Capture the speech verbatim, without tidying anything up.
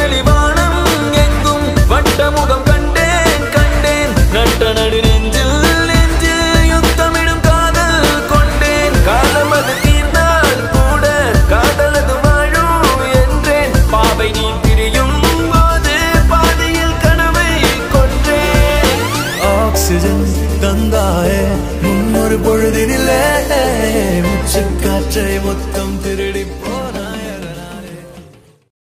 வெளிவானம் எங்கும் வட்டமுகம் கண்டேன் கண்டேன் நட்ட நடு நெஞ்சில் நெஞ்சில் யுத்தமிடும் காதல் கொண்டேன் காலம் அது தீர்ந்தால் கூட காதலது வாழும் என்றேன் பாவை நீ பிரியும் போது பாதையில் கனவை கொன்றேன் ஆக்சிஜன் தந்தாயே முன்னொரு பொழுதினிலே முச்சு காற்றை மொத்தம் திருடி